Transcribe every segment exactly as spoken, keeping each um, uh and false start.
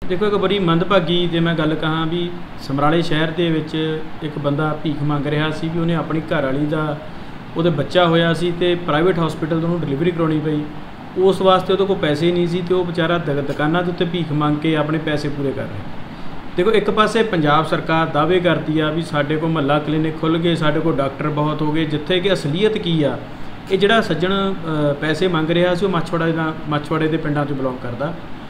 देखो, एक बड़ी मंदभागी जे मैं गल कहां भी समराले शहर दे विच एक बंदा भीख मंग रहा सी भी उन्हें अपनी घरवाली दा ਉਹਦੇ ਬੱਚਾ ਹੋਇਆ ਸੀ ਤੇ ਪ੍ਰਾਈਵੇਟ ਹਸਪੀਟਲ ਤੋਂ ਉਹਨੂੰ ਡਿਲੀਵਰੀ ਕਰਾਉਣੀ ਪਈ। ਉਸ ਵਾਸਤੇ ਉਹਦੇ ਕੋਲ ਪੈਸੇ ਨਹੀਂ ਸੀ ਤੇ ਉਹ ਵਿਚਾਰਾ ਦ ਦੁਕਾਨਾਂ ਦੇ ਉੱਤੇ ਭੀਖ ਮੰਗ ਕੇ ਆਪਣੇ ਪੈਸੇ ਪੂਰੇ ਕਰ ਰਿਹਾ। ਦੇਖੋ, ਇੱਕ ਪਾਸੇ ਪੰਜਾਬ ਸਰਕਾਰ ਦਾਅਵੇ ਕਰਦੀ ਆ ਵੀ ਸਾਡੇ ਕੋਲ ਮੁਹੱਲਾ ਕਲੀਨਿਕ ਖੁੱਲ੍ਹ ਗਏ, ਸਾਡੇ ਕੋਲ ਡਾਕਟਰ ਬਹੁਤ ਹੋ ਗਏ, ਜਿੱਥੇ ਕਿ ਅਸਲੀਅਤ ਕੀ ਆ, ਇਹ ਜਿਹੜਾ ਸੱਜਣ ਪੈਸੇ ਮੰਗ ਰਿਹਾ ਸੀ ਉਹ ਮੱਛਵਾੜਾ ਦਾ ਮੱਛਵਾੜੇ ਦੇ ਪਿੰਡਾਂ 'ਚ ਬਿਲੋਂਗ ਕਰਦਾ।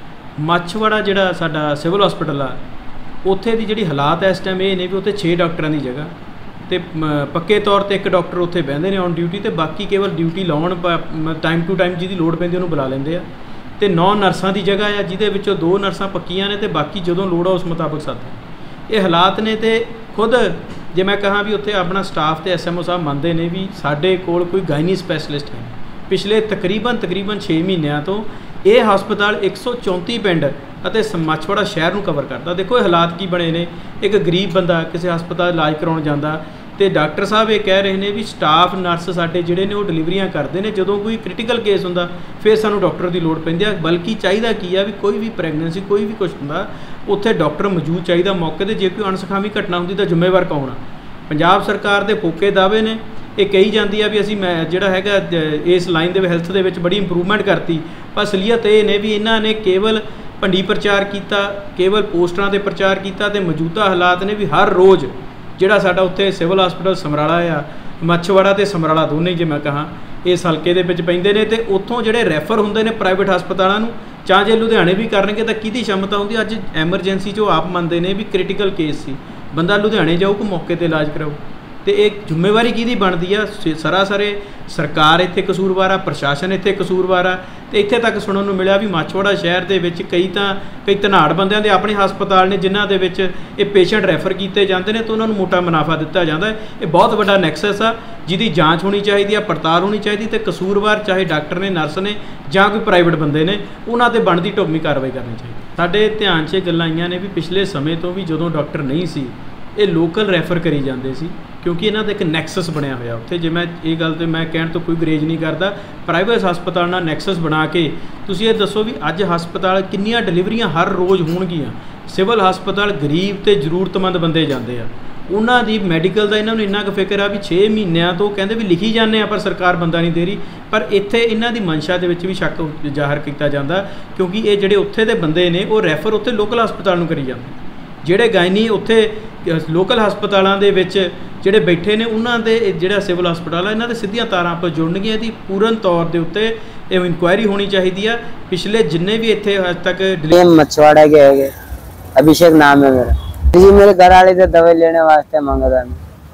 ਮੱਛਵਾੜਾ ਜਿਹੜਾ ਸਾਡਾ ਸਿਵਲ ਹਸਪੀਟਲ ਆ, ਉੱਥੇ ਦੀ ਜਿਹੜੀ ਹਾਲਾਤ ਇਸ ਟਾਈਮ ਇਹ ਨੇ ਵੀ ਉੱਥੇ ਛੇ ਡਾਕਟਰਾਂ ਦੀ ਜਗ੍ਹਾ ਤੇ ਪੱਕੇ ਤੌਰ ਤੇ ਇੱਕ ਡਾਕਟਰ ਉੱਥੇ ਬਹਿੰਦੇ ਨੇ ਔਨ ਡਿਊਟੀ, ਤੇ ਬਾਕੀ ਕੇਵਲ ਡਿਊਟੀ ਲਾਉਣ ਟਾਈਮ ਟੂ ਟਾਈਮ ਜਿਹਦੀ ਲੋੜ ਪੈਂਦੀ ਉਹਨੂੰ ਬੁਲਾ ਲੈਂਦੇ ਆ। ਤੇ ਨੌ ਨਰਸਾਂ ਦੀ ਜਗ੍ਹਾ ਆ, ਜਿਹਦੇ ਵਿੱਚੋਂ ਦੋ ਨਰਸਾਂ ਪੱਕੀਆਂ ਨੇ ਤੇ ਬਾਕੀ ਜਦੋਂ ਲੋੜ ਆ ਉਸ ਮੁਤਾਬਕ ਸੱਤ। ਇਹ ਹਾਲਾਤ ਨੇ ਤੇ ਖੁਦ ਜੇ ਮੈਂ ਕਹਾਂ ਵੀ ਉੱਥੇ ਆਪਣਾ ਸਟਾਫ ਤੇ ਐਸ ਐਮ ਓ ਸਾਹਿਬ ਮੰਨਦੇ ਨੇ ਵੀ ਸਾਡੇ ਕੋਲ ਕੋਈ ਗਾਇਨੀ ਸਪੈਸ਼ਲਿਸਟ ਹੈ। ਪਿਛਲੇ ਤਕਰੀਬਨ ਤਕਰੀਬਨ ਛੇ ਮਹੀਨਿਆਂ ਤੋਂ ਇਹ ਹਸਪਤਾਲ ਇੱਕ ਸੌ ਚੌਂਤੀ ਪਿੰਡ ਅਤੇ ਮੱਛਵਾੜਾ ਸ਼ਹਿਰ ਨੂੰ ਕਵਰ ਕਰਦਾ। ਦੇਖੋ, ਇਹ ਹਾਲਾਤ ਕੀ ਬਣੇ ਨੇ। ਇੱਕ ਗਰੀਬ ਬੰਦਾ ਕਿਸੇ ਹਸਪਤਾਲ ਇਲਾਜ ਕਰਾਉਣ ਜਾਂਦਾ ਤੇ ਡਾਕਟਰ ਸਾਹਿਬ ਇਹ ਕਹਿ ਰਹੇ ਨੇ ਵੀ ਸਟਾਫ ਨਰਸ ਸਾਡੇ ਜਿਹੜੇ ਨੇ ਉਹ ਡਿਲੀਵਰੀਆਂ ਕਰਦੇ ਨੇ, ਜਦੋਂ ਕੋਈ ਕ੍ਰਿਟੀਕਲ ਕੇਸ ਹੁੰਦਾ ਫਿਰ ਸਾਨੂੰ ਡਾਕਟਰ ਦੀ ਲੋੜ ਪੈਂਦੀ ਆ। ਬਲਕਿ ਚਾਹੀਦਾ ਕੀ ਆ ਵੀ ਕੋਈ ਵੀ ਪ੍ਰੈਗਨੈਂਸੀ ਕੋਈ ਵੀ ਕੁਛ ਹੁੰਦਾ ਉੱਥੇ ਡਾਕਟਰ ਮੌਜੂਦ ਚਾਹੀਦਾ ਮੌਕੇ 'ਤੇ। ਜੇ ਕੋਈ ਅਣਸੁਖਾਵੀ ਘਟਨਾ ਹੁੰਦੀ ਤਾਂ ਜ਼ਿੰਮੇਵਾਰ ਕੌਣ ਆ? ਪੰਜਾਬ ਸਰਕਾਰ ਦੇ ਫੋਕੇ ਦਾਅਵੇ ਨੇ, ਇਹ ਕਹੀ ਜਾਂਦੀ ਆ ਵੀ ਅਸੀਂ ਮੈਂ ਜਿਹੜਾ ਹੈਗਾ ਇਸ ਲਾਈਨ ਦੇ ਹੈਲਥ ਦੇ ਵਿੱਚ ਬੜੀ ਇੰਪਰੂਵਮੈਂਟ ਕਰਤੀ, ਪਰ ਅਸਲੀਅਤ ਇਹ ਨੇ ਵੀ ਇਹਨਾਂ ਨੇ ਕੇਵਲ ਭੰਡੀ ਪ੍ਰਚਾਰ ਕੀਤਾ, ਕੇਵਲ ਪੋਸਟਰਾਂ 'ਤੇ ਪ੍ਰਚਾਰ ਕੀਤਾ ਤੇ ਮੌਜੂਦਾ ਹਾਲਾਤ ਨੇ ਵੀ ਹਰ ਰੋਜ਼ ਜਿਹੜਾ ਸਾਡਾ ਉੱਥੇ ਸਿਵਲ ਹਸਪੀਟਲ ਸਮਰਾਲਾ ਆ, ਮੱਛਵਾੜਾ ਤੇ ਸਮਰਾਲਾ ਦੋਨੇ ਜੇ ਮੈਂ ਕਹਾਂ ਇਸ ਹਲਕੇ ਦੇ ਵਿੱਚ ਪੈਂਦੇ ਨੇ, ਤੇ ਉੱਥੋਂ ਜਿਹੜੇ ਰੈਫਰ ਹੁੰਦੇ ਨੇ ਪ੍ਰਾਈਵੇਟ ਹਸਪਤਾਲਾਂ ਨੂੰ, ਚਾਹ ਜੇ ਲੁਧਿਆਣੇ ਵੀ ਕਰਨਗੇ ਤਾਂ ਕਿਹਦੀ ਸ਼ਮਤਾ ਹੁੰਦੀ? ਅੱਜ ਐਮਰਜੈਂਸੀ 'ਚ ਉਹ ਆਪ ਮੰਨਦੇ ਨੇ ਵੀ ਕ੍ਰਿਟੀਕਲ ਕੇਸ ਸੀ, ਬੰਦਾ ਲੁਧਿਆਣੇ ਜਾਊ ਕਿ ਮੌਕੇ 'ਤੇ ਇਲਾਜ ਕਰਾਊ। ਤੇ ਇਹ ਜ਼ਿੰਮੇਵਾਰੀ ਕਿਹਦੀ ਬਣਦੀ ਆ? ਸਰਾਸਰੇ ਸਰਕਾਰ ਇੱਥੇ ਕਸੂਰਵਾਰ ਆ, ਪ੍ਰਸ਼ਾਸਨ ਇੱਥੇ ਕਸੂਰਵਾਰ ਆ। ਤੇ ਇੱਥੇ ਤੱਕ ਸੁਣਨ ਨੂੰ ਮਿਲਿਆ ਵੀ ਮੱਛਵਾੜਾ ਸ਼ਹਿਰ ਦੇ ਵਿੱਚ ਕਈ ਤਾਂ ਕਈ ਧਨਾੜ ਬੰਦਿਆਂ ਦੇ ਆਪਣੇ ਹਸਪਤਾਲ ਨੇ ਜਿਨ੍ਹਾਂ ਦੇ ਵਿੱਚ ਇਹ ਪੇਸ਼ੈਂਟ ਰੈਫਰ ਕੀਤੇ ਜਾਂਦੇ ਨੇ ਤੇ ਉਹਨਾਂ ਨੂੰ ਮੋਟਾ ਮੁਨਾਫਾ ਦਿੱਤਾ ਜਾਂਦਾ। ਇਹ ਬਹੁਤ ਵੱਡਾ ਨੈਕਸਸ ਆ ਜਿਹਦੀ ਜਾਂਚ ਹੋਣੀ ਚਾਹੀਦੀ ਆ, ਪੜਤਾਲ ਹੋਣੀ ਚਾਹੀਦੀ, ਤੇ ਕਸੂਰਵਾਰ ਚਾਹੇ ਡਾਕਟਰ ਨੇ, ਨਰਸ ਨੇ ਜਾਂ ਕੋਈ ਪ੍ਰਾਈਵੇਟ ਬੰਦੇ ਨੇ, ਉਹਨਾਂ 'ਤੇ ਬਣਦੀ ਢੁਕਵੀਂ ਕਾਰਵਾਈ ਕਰਨੀ ਚਾਹੀਦੀ। ਸਾਡੇ ਧਿਆਨ 'ਚ ਇਹ ਗੱਲਾਂ ਆਈਆਂ ਨੇ ਵੀ ਪਿਛਲੇ ਸਮੇਂ ਤੋਂ ਵੀ ਜਦੋਂ ਡਾਕਟਰ ਨਹੀਂ ਸੀ ਇਹ ਲੋਕਲ ਰੈਫਰ ਕਰੀ ਜਾਂਦੇ ਸੀ, ਕਿਉਂਕਿ ਇਹਨਾਂ ਦਾ ਇੱਕ ਨੈਕਸਸ ਬਣਿਆ ਹੋਇਆ ਉੱਥੇ। ਜੇ ਮੈਂ ਇਹ ਗੱਲ 'ਤੇ ਮੈਂ ਕਹਿਣ ਤੋਂ ਕੋਈ ਗਰੇਜ ਨਹੀਂ ਕਰਦਾ, ਪ੍ਰਾਈਵੇਟ ਹਸਪਤਾਲ ਨਾਲ ਨੈਕਸਸ ਬਣਾ ਕੇ ਤੁਸੀਂ ਇਹ ਦੱਸੋ ਵੀ ਅੱਜ ਹਸਪਤਾਲ ਕਿੰਨੀਆਂ ਡਿਲੀਵਰੀਆਂ ਹਰ ਰੋਜ਼ ਹੋਣਗੀਆਂ। ਸਿਵਲ ਹਸਪਤਾਲ ਗਰੀਬ ਤੇ ਜ਼ਰੂਰਤਮੰਦ ਬੰਦੇ ਜਾਂਦੇ ਆ, ਉਹਨਾਂ ਦੀ ਮੈਡੀਕਲ ਦਾ ਇਹਨਾਂ ਨੂੰ ਇੰਨਾ ਕੁ ਫਿਕਰ ਆ ਵੀ ਛੇ ਮਹੀਨਿਆਂ ਤੋਂ ਕਹਿੰਦੇ ਵੀ ਲਿਖੀ ਜਾਂਦੇ ਆ ਪਰ ਸਰਕਾਰ ਬੰਦਾ ਨਹੀਂ ਦੇ ਰਹੀ। ਪਰ ਇੱਥੇ ਇਹਨਾਂ ਦੀ ਮਨਸ਼ਾ ਦੇ ਵਿੱਚ ਵੀ ਸ਼ੱਕ ਜ਼ਾਹਰ ਕੀਤਾ ਜਾਂਦਾ, ਕਿਉਂਕਿ ਇਹ ਜਿਹੜੇ ਉੱਥੇ ਦੇ ਬੰਦੇ ਨੇ ਉਹ ਰੈਫਰ ਉੱਥੇ ਲੋਕਲ ਹਸਪਤਾਲ ਨੂੰ ਕਰੀ ਜਾਂਦੇ। ਜਿਹੜੇ ਗਾਇਨੀ ਉੱਥੇ ਲੋਕਲ ਹਸਪਤਾਲਾਂ ਦੇ ਵਿੱਚ ਜਿਹੜੇ ਬੈਠੇ ਨੇ ਉਹਨਾਂ ਦੇ ਜਿਹੜਾ ਸਿਵਲ ਹਸਪਤਾਲ ਆ ਇਹਨਾਂ ਦੇ ਸਿੱਧੀਆਂ ਤਾਰਾਂ ਆਪਾਂ ਜੁੜਨਗੀਆਂ। ਇਹਦੀ ਪੂਰਨ ਤੌਰ ਦੇ ਉੱਤੇ ਇਹ ਇਨਕੁਆਇਰੀ ਹੋਣੀ ਚਾਹੀਦੀ ਆ। ਪਿਛਲੇ जिन्ने भी इतने आज तक मछवाड़ा के है, अभिषेक नाम है मेरा जी। मेरे घर वाले से दवाई लेने वास्ते मांगा था।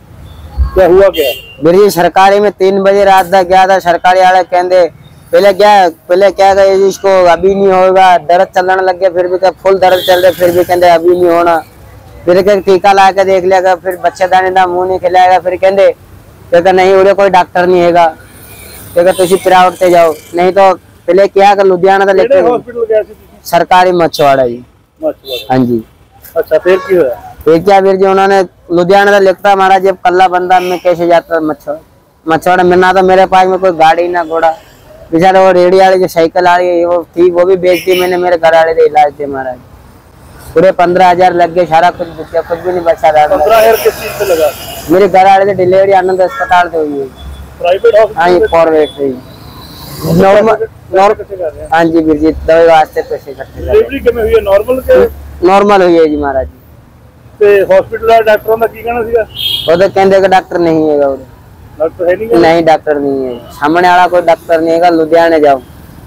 क्या हुआ क्या? मेरी सरकारी में तीन बजे रात तक गया था, सरकारी वाले कहते पहले क्या पहले क्या कहे इसको अभी नहीं होगा, दर्द चलने लग गया, फिर भी क्या फुल दर्द चल रहे, फिर भी कहते अभी नहीं होना। फिर क्या टीका ला के देख लिया, फिर बच्चेदानी का मुंह नहीं खिलाएगा, फिर कहते क्या नहीं उरे कोई डॉक्टर नहीं है, क्या तुम प्राइवेट से जाओ। नहीं तो पहले क्या कर लुधियाना था लेके सरकारी मछवाड़ा जी। हाँ जी। अच्छा, फिर क्या हुआ? फिर क्या फिर जी उन्होंने लुधियाना था लिखता हमारा जब कल्ला बंदा मैं कैसे जाता मछवाड़ा मछवाड़ा में, ना तो मेरे पास में कोई गाड़ी ना घोड़ा, बेचारा वो रेडी वाली जो साइकिल आ रही है वो थी वो भी बेच दी मैंने, मेरे घर वाले से इलाज थे महाराज। पूरे पंद्रह हजार लग गए, सारा कुछ कुछ भी नहीं बचा रहा। पंद्रह हजार किस चीज से लगा? मेरे घर वाले से डिलीवरी आनंद अस्पताल से हुई है, प्राइवेट हॉस्पिटल। हाँ जी, फॉरवर्ड से नॉर्मल नॉर्मल। हाँ जी वीर जी, दवाई वास्ते पैसे करते। डिलीवरी के में हुई है नॉर्मल के? नॉर्मल हुई है जी महाराज जी। ते हॉस्पिटल वाले डॉक्टरों का की कहना सीगा? वो तो कहते कि डॉक्टर नहीं है, डॉक्टर है नहीं? नहीं डॉक्टर नहीं है, सामने वाला कोई डॉक्टर नहीं है, लुधियाने जाओ।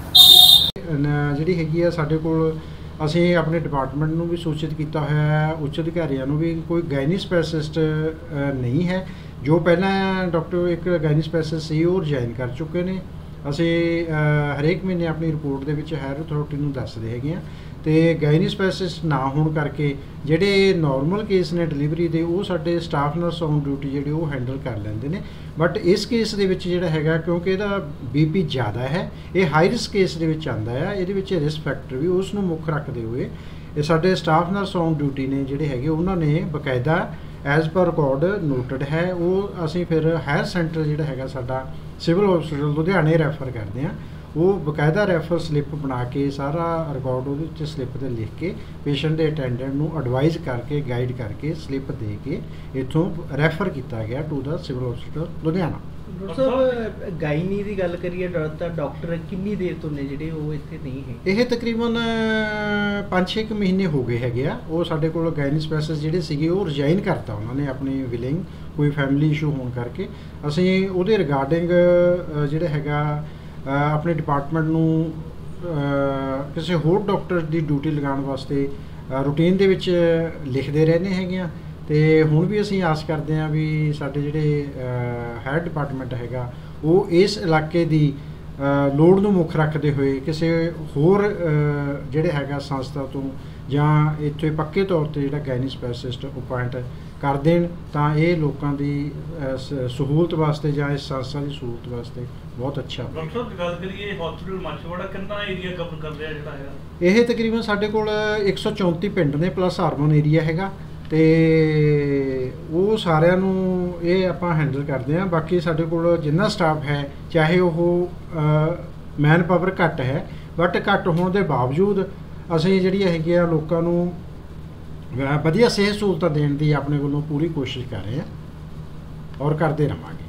ਜਿਹੜੀ ਹੈਗੀ ਆ ਸਾਡੇ ਕੋਲ ਅਸੀਂ ਆਪਣੇ ਡਿਪਾਰਟਮੈਂਟ ਨੂੰ ਵੀ ਸੂਚਿਤ ਕੀਤਾ ਹੋਇਆ ਹੈ, ਉੱਚ ਅਧਿਕਾਰੀਆਂ ਨੂੰ ਵੀ ਕੋਈ ਗਾਇਨੀ ਸਪੈਸ਼ਲਿਸਟ ਨਹੀਂ ਹੈ। ਜੋ ਪਹਿਲਾਂ ਡਾਕਟਰ ਇੱਕ ਗਾਇਨੀ ਸਪੈਸ਼ਲਿਸਟ ਸੀ ਉਹ ਰਿਜ਼ਾਈਨ ਕਰ ਚੁੱਕੇ ਨੇ। ਅਸੀਂ ਹਰੇਕ ਮਹੀਨੇ ਆਪਣੀ ਰਿਪੋਰਟ ਦੇ ਵਿੱਚ ਹਾਇਰ ਅਥਾਰਟੀ ਨੂੰ ਦੱਸਦੇ ਹੈਗੇ ਹਾਂ। ਤੇ ਗਾਇਨੀ ਸਪੈਸ਼ਲਿਸਟ ਨਾ ਹੋਣ ਕਰਕੇ ਜਿਹੜੇ ਨਾਰਮਲ ਕੇਸ ਨੇ ਡਿਲੀਵਰੀ ਦੇ ਉਹ ਸਾਡੇ ਸਟਾਫ ਨਰਸ ਔਨ ਡਿਊਟੀ ਜਿਹੜੇ ਉਹ ਹੈਂਡਲ ਕਰ ਲੈਂਦੇ ਨੇ। ਬਟ ਇਸ ਕੇਸ ਦੇ ਵਿੱਚ ਜਿਹੜਾ ਹੈਗਾ ਕਿਉਂਕਿ ਇਹਦਾ ਬੀਪੀ ਜ਼ਿਆਦਾ ਹੈ, ਇਹ ਹਾਈ ਰਿਸਕ ਕੇਸ ਦੇ ਵਿੱਚ ਆਉਂਦਾ ਆ, ਇਹਦੇ ਵਿੱਚ ਰਿਸਕ ਫੈਕਟਰ ਵੀ ਉਸ ਨੂੰ ਮੁੱਖ ਰੱਖਦੇ ਹੋਏ ਇਹ ਸਾਡੇ ਸਟਾਫ ਨਰਸ ਔਨ ਡਿਊਟੀ ਨੇ ਜਿਹੜੇ ਹੈਗੇ ਉਹਨਾਂ ਨੇ ਬਕਾਇਦਾ ਐਜ਼ ਪਰ ਰਿਕਾਰਡ ਨੋਟਡ ਹੈ। ਉਹ ਅਸੀਂ ਫਿਰ ਹਾਇਰ ਸੈਂਟਰ ਜਿਹੜਾ ਹੈਗਾ ਸਾਡਾ ਸਿਵਲ ਹਸਪੀਟਲ ਲੁਧਿਆਣੇ ਰੈਫਰ ਕਰਦੇ ਹਾਂ। ਉਹ ਬਕਾਇਦਾ ਰੈਫਰ ਸਲਿੱਪ ਬਣਾ ਕੇ ਸਾਰਾ ਰਿਕਾਰਡ ਉਹਦੇ ਵਿੱਚ ਸਲਿੱਪ 'ਤੇ ਲਿਖ ਕੇ ਪੇਸ਼ੈਂਟ ਦੇ ਅਟੈਂਡੈਂਟ ਨੂੰ ਐਡਵਾਈਜ਼ ਕਰਕੇ ਗਾਈਡ ਕਰਕੇ ਸਲਿੱਪ ਦੇ ਕੇ ਇੱਥੋਂ ਰੈਫਰ ਕੀਤਾ ਗਿਆ to the civil hospital Ludhiana. Doctor ਸਾਹਿਬ ਗਾਇਨੀ ਦੀ ਗੱਲ ਕਰੀਏ ਤਾਂ ਡਾਕਟਰ ਕਿੰਨੀ ਦੇਰ ਤੋਂ ਨੇ ਜਿਹੜੇ ਉਹ ਇੱਥੇ ਨਹੀਂ ਹੈ? ਇਹ ਤਕਰੀਬਨ ਪੰਜ ਛੇ ਕੁ ਮਹੀਨੇ ਹੋ ਗਏ ਹੈਗੇ ਆ। ਉਹ ਸਾਡੇ ਕੋਲ ਗਾਇਨੀ ਸਪੈਸ਼ਲਿਸਟ ਜਿਹੜੇ ਸੀਗੇ ਉਹ ਰਿਜ਼ਾਈਨ ਕਰਤਾ ਉਹਨਾਂ ਨੇ ਆਪਣੀ ਵਿਲਿੰਗ ਕੋਈ ਫੈਮਿਲੀ ਇਸ਼ੂ ਹੋਣ ਕਰਕੇ। ਅਸੀਂ ਉਹਦੇ ਰਿਗਾਰਡਿੰਗ ਜਿਹੜਾ ਹੈਗਾ ਆਪਣੇ ਡਿਪਾਰਟਮੈਂਟ ਨੂੰ ਕਿਸੇ ਹੋਰ ਡਾਕਟਰ ਦੀ ਡਿਊਟੀ ਲਗਾਉਣ ਵਾਸਤੇ ਰੂਟੀਨ ਦੇ ਵਿੱਚ ਲਿਖਦੇ ਰਹਿੰਦੇ ਹੈਗੇ ਆ। ਅਤੇ ਹੁਣ ਵੀ ਅਸੀਂ ਆਸ ਕਰਦੇ ਹਾਂ ਵੀ ਸਾਡੇ ਜਿਹੜੇ ਹੈਡ ਡਿਪਾਰਟਮੈਂਟ ਹੈਗਾ ਉਹ ਇਸ ਇਲਾਕੇ ਦੀ ਲੋੜ ਨੂੰ ਮੁੱਖ ਰੱਖਦੇ ਹੋਏ ਕਿਸੇ ਹੋਰ ਜਿਹੜੇ ਹੈਗਾ ਸੰਸਥਾ ਤੋਂ ਜਾਂ ਇੱਥੇ ਪੱਕੇ ਤੌਰ 'ਤੇ ਜਿਹੜਾ ਗਾਇਨੀ ਸਪੈਸ਼ਲਿਸਟ ਅਪਾਇੰਟ ਕਰ ਦੇਣ ਤਾਂ ਇਹ ਲੋਕਾਂ ਦੀ ਸਹੂਲਤ ਵਾਸਤੇ ਜਾਂ ਇਸ ਸੰਸਥਾ ਦੀ ਸਹੂਲਤ ਵਾਸਤੇ ਬਹੁਤ ਅੱਛਾ। ਡਾਕਟਰ ਸਾਹਿਬ ਗੱਲ ਕਰੀਏ ਹਸਪੀਟਲ ਮਾਛੀਵਾੜਾ ਕਿੰਨਾ ਏਰੀਆ ਕਵਰ ਕਰ ਰਿਹਾ ਜਿਹੜਾ ਹੈਗਾ? ਇਹ ਤਕਰੀਬਨ ਸਾਡੇ ਕੋਲ ਇੱਕ ਸੌ ਚੌਂਤੀ ਪਿੰਡ ਨੇ ਪਲੱਸ ਅਰਬਨ ਏਰੀਆ ਹੈਗਾ ਅਤੇ ਉਹ ਸਾਰਿਆਂ ਨੂੰ ਇਹ ਆਪਾਂ ਹੈਂਡਲ ਕਰਦੇ ਹਾਂ। ਬਾਕੀ ਸਾਡੇ ਕੋਲ ਜਿੰਨਾ ਸਟਾਫ ਹੈ ਚਾਹੇ ਉਹ ਮੈਨ ਪਾਵਰ ਘੱਟ ਹੈ ਬਟ ਘੱਟ ਹੋਣ ਦੇ ਬਾਵਜੂਦ ਅਸੀਂ ਜਿਹੜੀਆਂ ਹੈਗੀਆਂ ਲੋਕਾਂ ਨੂੰ ਵਧੀਆ ਸਿਹਤ ਸਹੂਲਤਾਂ ਦੇਣ ਦੀ ਆਪਣੇ ਵੱਲੋਂ ਪੂਰੀ ਕੋਸ਼ਿਸ਼ ਕਰ ਰਹੇ ਹਾਂ ਔਰ ਕਰਦੇ ਰਹਾਂਗੇ।